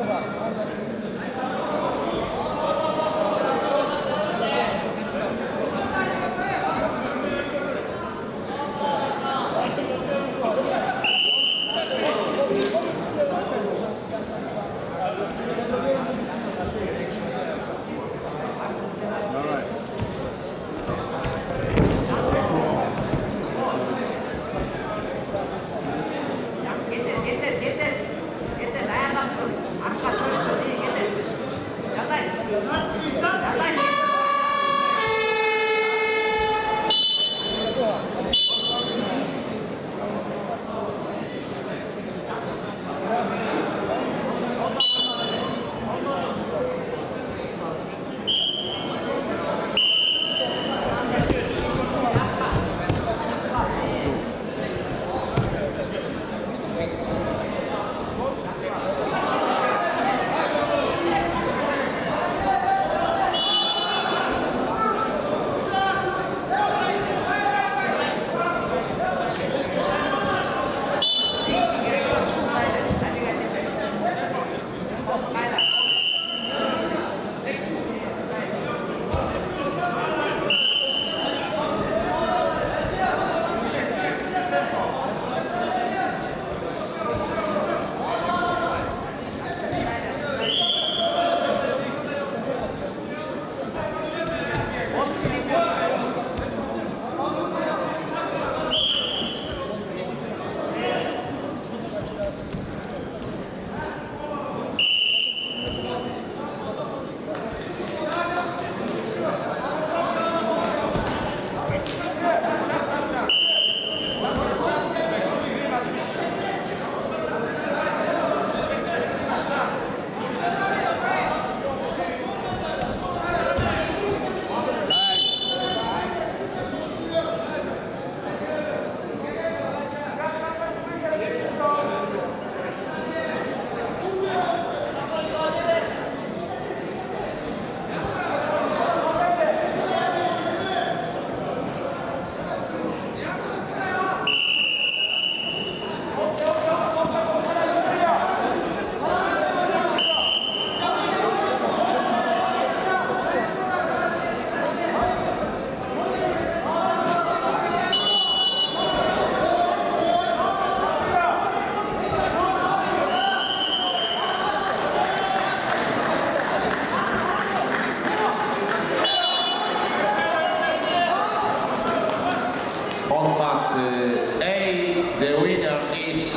The winner is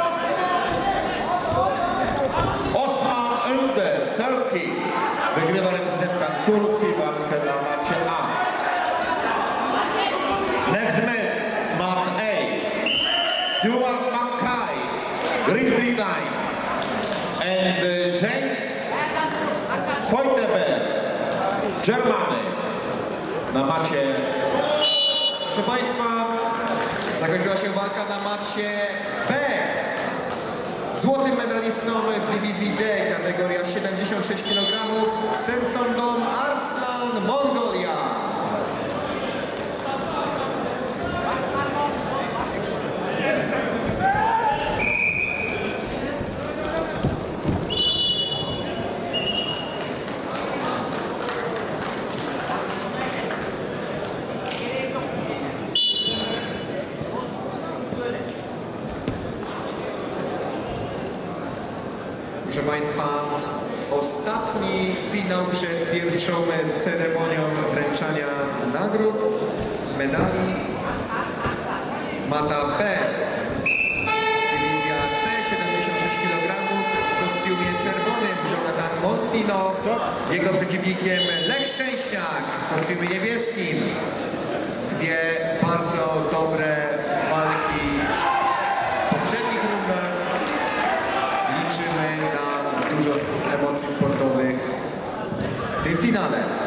Osman Önder, Turkey. Wygrywa reprezentant Turcji walkę na macie A. Next match, mat A. Duan Makai, Green 39. And James Feuteberg, Germany. Na macie. Proszę Państwa, zakończyła się walka na macie B. Złotym medalistą w dywizji D, kategoria 76 kg, Sensondon Arslan, Mongolia. Proszę Państwa, ostatni finał przed pierwszą ceremonią wręczania nagród, medali. Mata B, dywizja C, 76 kg, w kostiumie czerwonym Jonathan Monfino, jego przeciwnikiem Lech Szczęśniak w kostiumie niebieskim. Dwie bardzo dobre walki w poprzednich rundach. Liczymy na dużo emocji sportowych w tym finale.